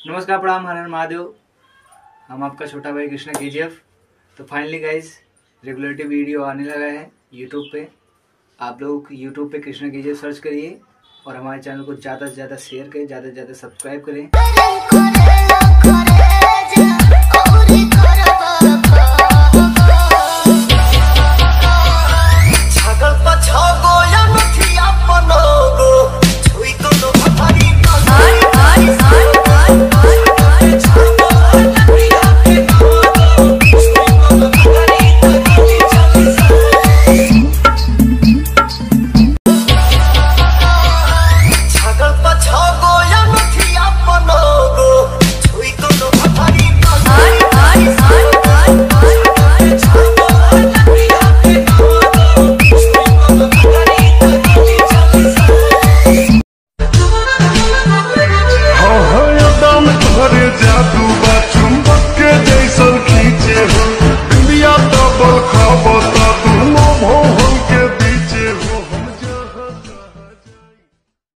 नमस्कार, प्रणाम, हर हर महादेव। हम आपका छोटा भाई कृष्णा केजीएफ। तो फाइनली गाइज रेगुलरिटी वीडियो आने लगा है यूट्यूब पे। आप लोग यूट्यूब पे कृष्णा केजीएफ सर्च करिए और हमारे चैनल को ज़्यादा से ज़्यादा शेयर करें, ज़्यादा से ज़्यादा सब्सक्राइब करें। जादू बाचू